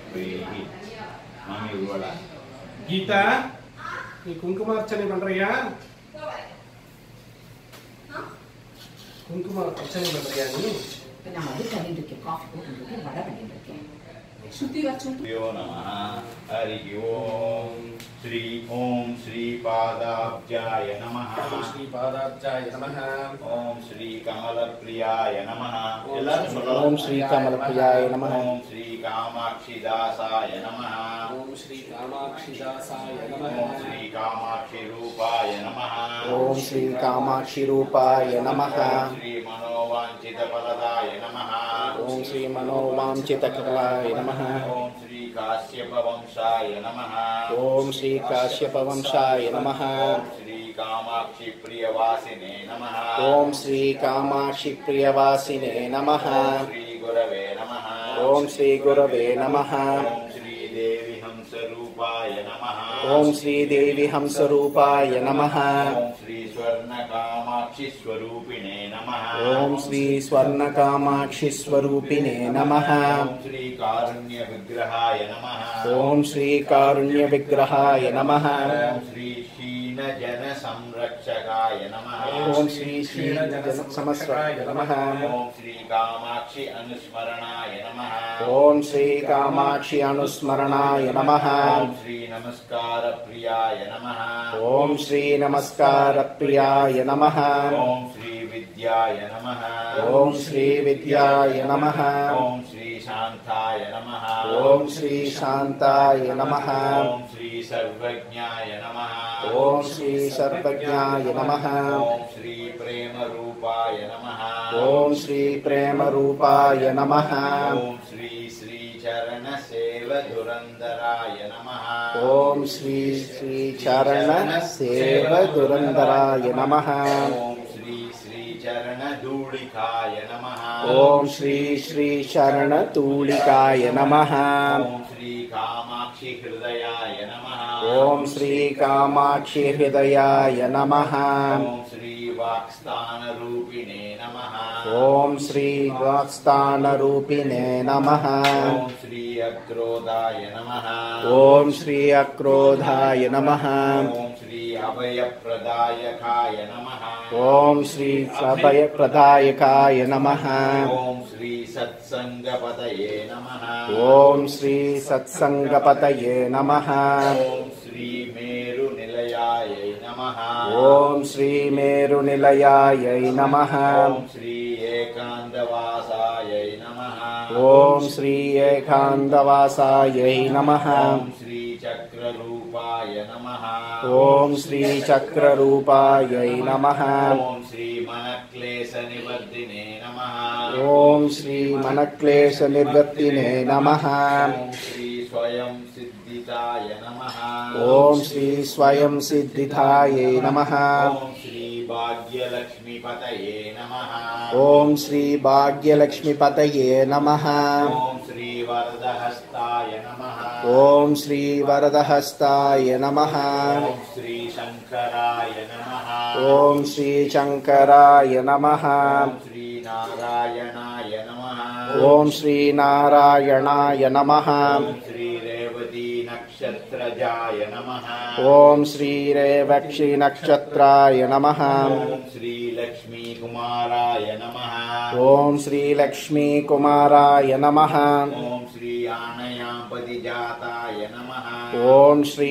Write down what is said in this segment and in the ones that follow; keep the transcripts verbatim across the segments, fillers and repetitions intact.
गीता कुंकुमार्चने पण्णறியா कुंकुम अर्चने पण्णறியா நீ நான் வந்து பண்ணிட்டு இருக்கேன் காஃபி போட்டுட்டு இருக்கேன் வடை பண்ணிட்டு இருக்கேன் சுத்தி வச்சு यो नमः हरि ओम श्री ओम श्री पादाब्जाय नमः ओम श्री पादाब्जाय नमः ओम श्री कमलप्रियाय नमः ओम श्री कमलप्रियाय नमः ओम श्री कामाक्षिदासाय नमः ओम श्री कामाक्षिदासाय नमः ओम श्री कामाक्षि रूपाय नमः ओम श्री कामाक्षि रूपाय नमः श्री मनोवांछित फलदाय नमः ओम श्री मनोवांछित फलदाय नमः ओम श्री काश्यप वंशाय नमः ओम श्री काश्यप वंशाय नमः ओम श्री कामाक्षि प्रियवासिने नमः ओम श्री कामाक्षि प्रियवासिने नमः श्री गुरवे नमः ओम श्री गुरवे नमः ओम श्री देवी हंस रूपाय नमः ओम श्री देवी हंस रूपाय नमः ओम श्री स्वर्ण कामाक्षि स्वरूपिणे नमः ओम श्री स्वर्ण कामाक्षि स्वरूपिणे नमः ओम श्री कारुण्य विग्रहाय नमः ओम श्री कारुण्य विग्रहाय नमः ओम श्री क्षीण जन संरक्षकाय नमः ओम श्री क्षीण जन समस्राय नमः ओम श्री कामाक्षि अनुस्मरणाय नमः ओम श्री कामाक्षि अनुस्मरणाय नमः ओम श्री नमस्कार प्रियाय नमः ओम श्री नमस्कार प्रियाय नमः ओम श्री विद्याय नमः ओम श्री विद्याय नमः ओम श्री शांताय नमः ओम श्री शांताय नमः ओम श्री सर्वज्ञाय नमः ओम श्री सर्वज्ञाय नमः ओम श्री प्रेम रूपाय नमः ओम श्री प्रेम रूपाय नमः ओम श्री श्री चरण सेव धुरंधराय नमः ओम श्री श्री चरण सेव धुरंधराय नमः ओम श्री श्री चरण धूलिकाय नमः ओम श्री श्री चरण तूलिकाय नमः ओम श्री कामाक्षि हृदयाय नमः ओम श्री कामाक्षि हृदयाय नमः ओम श्री वाक्स्थान रूपिणे नमः ओम श्री वाक्स्थान रूपिणे नमः ओम श्री अक्रोधाय नमः ओम श्री अक्रोधाय नमः ओम श्री अभयप्रदायकाय नमः ओम श्री अभयप्रदायकाय नमः ओम श्री सत्संगपतये नमः ओम श्री सत्संगपतये नमः ओम श्री मेरुनिलयाय नमः ओम श्री मेरुनिलयाय नमः ओम श्री एकांतवासाय नमः ओम श्री एकांतवासाय नमः ओम श्री चक्ररूपाय नमः ओम श्री चक्ररूपाय नमः ओम श्री मनक्लेशनिवर्तिने नमः ओम श्री मनक्लेशनिवर्तिने नमः ओम श्री स्वयं सिद्धिताय नमः ओम श्री स्वयं सिद्धिताय नमः ओम श्री भाग्यलक्ष्मीपतये नमः ओम श्री भाग्यलक्ष्मीपतये नमः ओम श्री वरदहस्ताय नमः ओम श्री वरदहस्ताय नमः ओम श्री शंकराय नमः ओम श्री शंकराय नमः ओम श्री नारायणाय नमः ओम श्री नारायणाय नमः ओम श्री रेवती नक्षत्रजाय नमः ओम श्री रेवक्षी नक्षत्राय नमः ओम श्री लक्ष्मी कुमाराय नमः ओम श्री लक्ष्मी कुमाराय नमः ओम श्री आनयाम्पतिजाताय नमः ओम श्री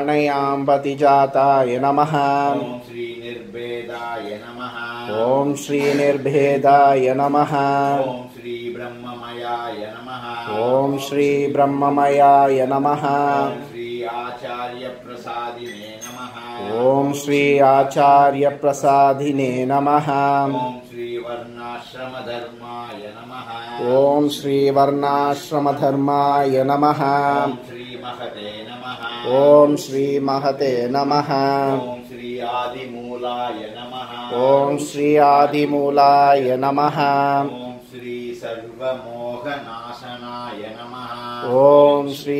आनयाम्पतिजाताय नमः ओम श्री निर्भेदाय नमः ओम श्री निर्भेदाय नमः ओम श्री ब्रह्ममयाय नमः ओम श्री ब्रह्ममयाय नमः ओम श्री आचार्य प्रसादिने नमः ओम श्री आचार्य प्रसादिने नमः ओम श्री वर्णाश्रम धर्माय नमः ओम श्री वर्णाश्रम धर्माय नमः ओम श्री महते नमः ओम श्री महते नमः ओम श्री आदिमूलाय नमः ओम श्री आदिमूलाय नमः ओम श्री सर्वमोहनाशनाय नमः ओम श्री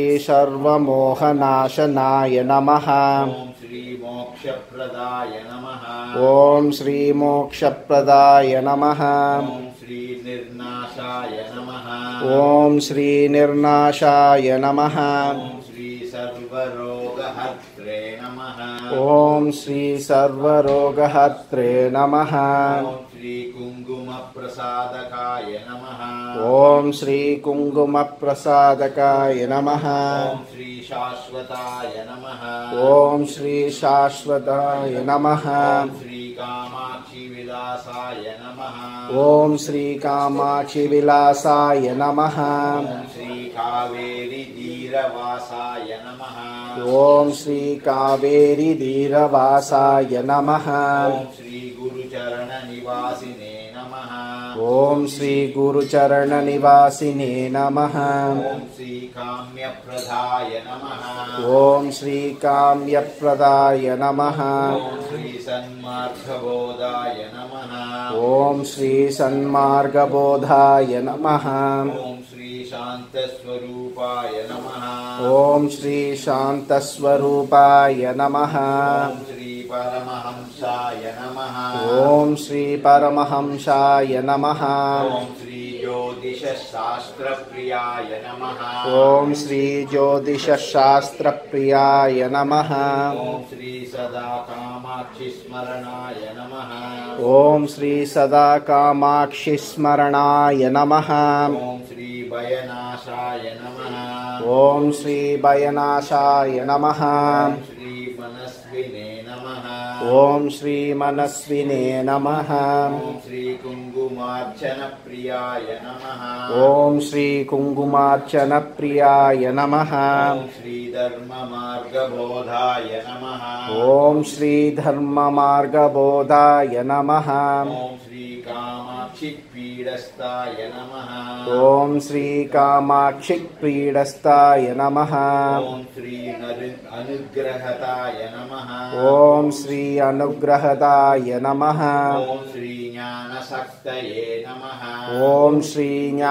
सर्वमोहनाशनाय नमः ओम श्री मोक्षप्रदाय नमः ओम श्री मोक्षप्रदाय नमः ओम श्री निर्नाशाय नमः ఓం శ్రీ నిర్నాశాయ నమః ఓం శ్రీ సర్వరోగహర్త్రే నమః ఓం శ్రీ సర్వరోగహర్త్రే నమః ఓం శ్రీ కుంకుమప్రసాదకాయ నమః ఓం శ్రీ కుంకుమప్రసాదకాయ నమః ఓం శ్రీ శాశ్వతాయ నమః ఓం శ్రీ శాశ్వతాయ నమః ఓం శ్రీ కామాక్షి విలాసాయ నమః ఓం శ్రీ కామాక్షి విలాసాయ నమః ఓం శ్రీ కావేరి ధీరవాసాయ నమః ఓం శ్రీ కావేరి ధీరవాసాయ నమః ఓం శ్రీ గురుచరణ నివాసినే నమః ఓం శ్రీ గురుచరణ నివాసినే నమః ఓం శ్రీ కామ్యప్రదాయ నమః ఓం శ్రీ కామ్యప్రదాయ నమః ఓం శ్రీ సన్మార్గబోధాయ నమః ఓం శ్రీ సన్మార్గబోధాయ నమః ఓం శ్రీ శాంతస్వరూపాయ నమః ఓం శ్రీ శాంతస్వరూపాయ నమః ఓం శ్రీ పరమహంసాయ నమః ఓం శ్రీ పరమహంసాయ నమః ఓం శ్రీ జ్యోతిష శాస్త్రప్రియాయ నమః ఓం శ్రీ జ్యోతిష శాస్త్రప్రియాయ నమః ఓం శ్రీ సదా కామాక్షి స్మరణాయ నమః ఓం శ్రీ సదా కామాక్షి స్మరణాయ నమః ఓం శ్రీ భయనాశాయ నమః ఓం శ్రీ భయనాశాయ నమః ఓం శ్రీ మనస్వినే నమః ఓం శ్రీ మనస్వినే నమః ఓం శ్రీ కుంకుమార్చన ప్రియాయ నమః ఓం శ్రీ కుంకుమార్చన ప్రియాయ నమః ఓం శ్రీ ధర్మ మార్గబోధాయ నమః ఓం శ్రీ ధర్మ మార్గబోధాయ నమః ఓం శ్రీ కామాక్షి పీడస్థాయ నమః ఓం శ్రీ కామాక్షి ప్రీడస్థాయ నమః ఓం శ్రీ నరు- అనుగ్రహతాయ నమః ఓం శ్రీ అనుగ్రహదాయ నమః ఓం శ్రీ జ్ఞానశక్తయే నమః ఓం శ్రీ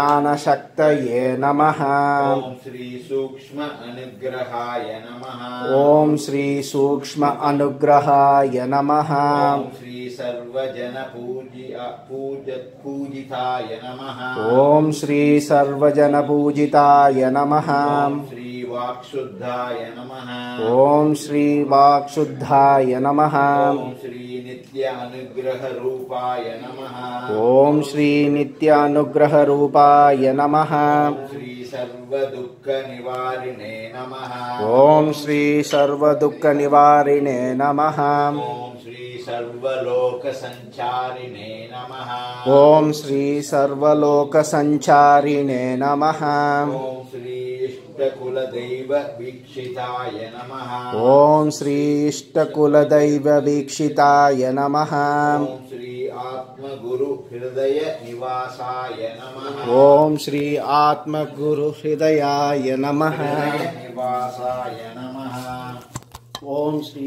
జ్ఞానశక్తయే నమః ఓం శ్రీ సూక్ష్మ అనుగ్రహాయ నమః ఓం శ్రీ సూక్ష్మ అనుగ్రహాయ నమః ఓం శ్రీ సర్వజన పూజి పూజ పూజితాయ నమః ఓం శ్రీ సర్వజన పూజితాయ నమః ఓం శ్రీ వాక్శుద్ధాయ నమః ఓం శ్రీ వాక్శుద్ధాయ నమః ఓం శ్రీ నిత్య అనుగ్రహ రూపాయ నమః ఓం శ్రీ నిత్యానుగ్రహ రూపాయ నమః ఓం శ్రీ సర్వ దుఃఖ నివారిణే నమః ఓం శ్రీ సర్వ దుఃఖ నివారిణే నమః ఓం శ్రీ సర్వలోక సంచారిణే నమః ఓం శ్రీ సర్వలోక సంచారిణే నమః ఓం శ్రీ ఇష్టకుల దైవ వీక్షితాయ నమః ఓం శ్రీ ఇష్టకులదైవ వీక్షితాయ నమః ఓం శ్రీ ఆత్మగురు హృదయ నివాసాయ నమః ఓం శ్రీ ఆత్మగురు హృదయాయ నమః నివాసాయ నమః ఓం శ్రీ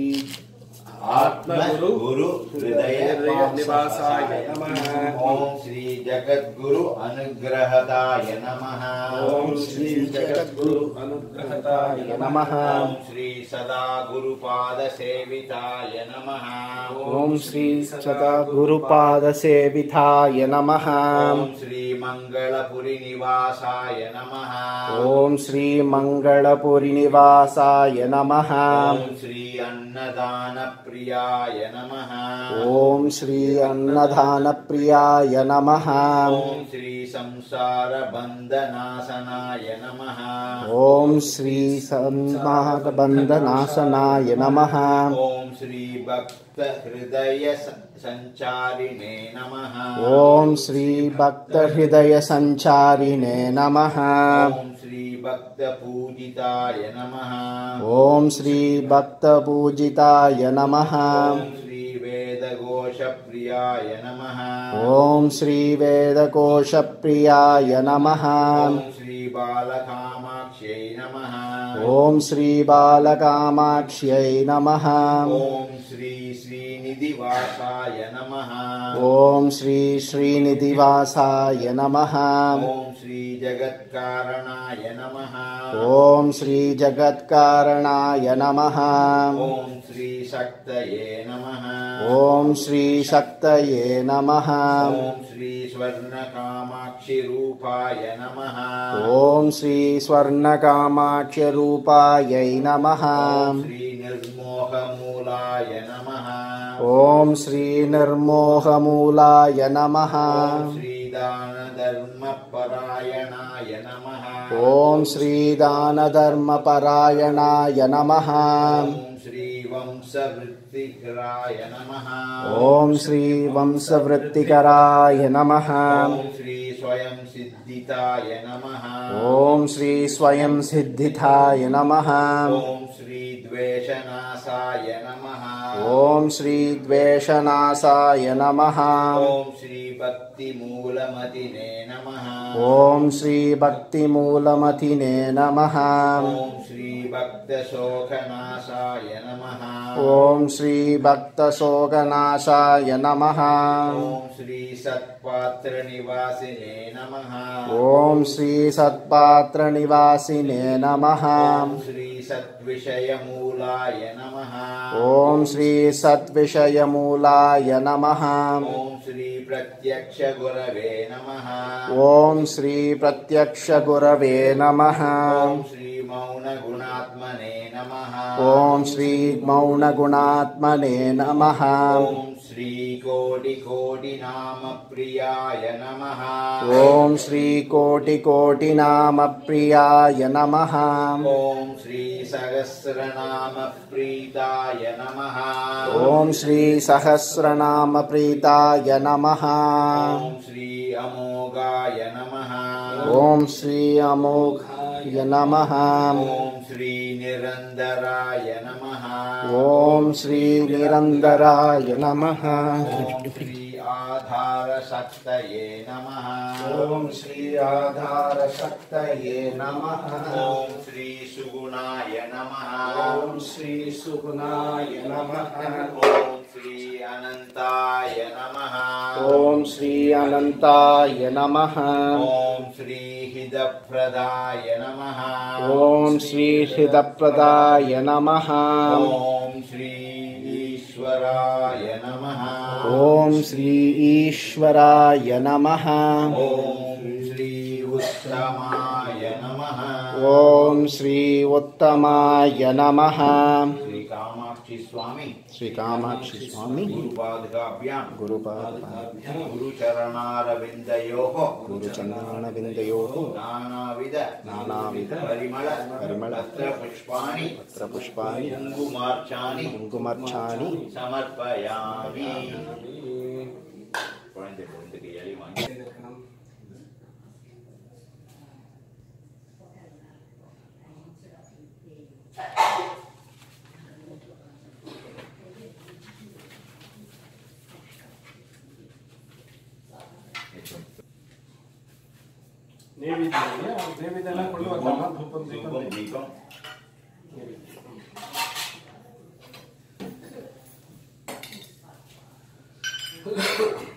ఆత్మగురు గురు హృదయ నివాసాయ నమః ఓం శ్రీ జగద్గురు అనుగ్రహదాయ నమః ఓం శ్రీ జగద్గురు అనుగ్రహదాయ నమః ఓం శ్రీ సదా గురుపాద సేవితాయ నమః ఓం శ్రీ సదా గురుపాద సేవితాయ నమః ఓం శ్రీ మంగళపురి నివాసాయ నమః ఓం శ్రీ మంగళపురి నివాసాయ నమః ఓం శ్రీ అన్నదాన ప్రియాయ నమః ఓం శ్రీ అన్నదాన ప్రియాయ నమః ఓం శ్రీ సంసార బంధనాశనాయ నమః ఓం శ్రీ సంసార బంధనాశనాయ నమః ఓం శ్రీ భక్త హృదయ స- సంచారిణే నమః ఓం శ్రీ భక్త హృదయ సంచారిణే నమః ఓం శ్రీ భక్త పూజితాయ నమః ఓం శ్రీ భక్త పూజితాయ నమః ఓం శ్రీ వేదఘోష ప్రియాయ నమః ఓం శ్రీ వేదకోశ ప్రియాయ నమః ఓం శ్రీ బాలకామాక్ష్యై నమః ఓం శ్రీ బాలకామాక్ష్యై నమః ఓం శ్రీ శ్రీనిధివాసాయ నమః ఓం శ్రీ శ్రీనిధివాసాయ నమః ఓం శ్రీ జగత్కారణాయ నమః ఓం శ్రీ జగత్కారణాయ నమః ఓం శ్రీ శక్తయే నమః ఓం శ్రీ శక్తయే నమః ఓం శ్రీ स्वर्णकामाक्षिरूपाय नमः। ॐ श्री स्वर्णकामाक्ष्यरूपायै नमः। श्री निर्मोहमूलाय नमः। ॐ श्री निर्मोहमूलाय नमः। श्री दानधर्मपरायणाय नमः। ॐ श्री दानधर्मपरायणाय नमः। श्री वंशवृत्तिकराय नमः। ॐ श्री वंशवृत्तिकराय नमः। श्री स्वयं सिद्धिताय नमः। ॐ श्री स्वयं सिद्धिताय नमः। ॐ श्री द्वेषनाशाय नमः। ॐ श्री द्वेषनाशाय नमः। ॐ श्री भक्तिमूलमतिने नमः। ॐ श्री भक्तिमूलमतिने नमः। ॐ श्री भक्तशोकनाशाय नमः। ॐ श्री भक्तशोकनाशाय नमः। ॐ श्री सत्पात्रनिवासिने नमः। ॐ श्री सत्पात्रनिवासिने नमः। ॐ श्री सद्विषयमूलाय नमः। ॐ श्री सद्विषयमूलाय नमः। ॐ श्री प्रत्यक्षगुरवे नमः। ॐ श्री प्रत्यक्षगुरवे नमः। ॐ श्री मौनगुणात्मने नमः। ॐ श्री मौनगुणात्मने नमः। ॐ श्री कोटिकोटिनामप्रियाय नमः। ॐ श्री कोटिकोटिनामप्रियाय नमः। ॐ श्री सहस्रनामप्रीताय नमः। ॐ श्री सहस्रनामप्रीताय नमः। ॐ श्री अमोघाय नमः। ॐ श्री अमोघाय नमः। ॐ श्री निरन्दराय नमः। ॐ श्री निरन्दराय नमः। ॐ श्री आधारशक्तये नमः। ॐ श्री आधारशक्तये नमः। ॐ श्री सुगुणाय नमः। ॐ श्री सुगुणाय नमः। ॐ श्री अनन्ताय नमः। ॐ श्री अनन्ताय नमः। ॐ श्री हितप्रदाय नमः। ॐ श्री हृदप्रदाय नमः। ॐ श्री ईश्वराय नमः। ॐ श्री ईश्वराय नमः। ॐ श्री उत्तमाय नमः। ॐ श्री उत्तमाय नमः। श्री कामाक्षी स्वामी श्री कामाक्षी स्वामी गुरुपादकाभ्यां गुरुपादकाभ्यां गुरुचरणारविन्दयोः गुरुचरणारविन्दयोः नानाविध नानाविध परिमळ परिमळ पत्र पुष्पाणि पत्र पुष्पाणि कुङ्कुमार्चानि कुङ्कुमार्चानि समर्पयामि. குழந்தை குழந்தைக்கு எலி வாங்கி ನೈವೇದ್ಯ ನೈವೇದ್ಯ ಎಲ್ಲ ಕೊಡುವಾಗ ಧೂಪ ಧೂಪಂ ದೀಪಂ ನೈವೇದ್ಯ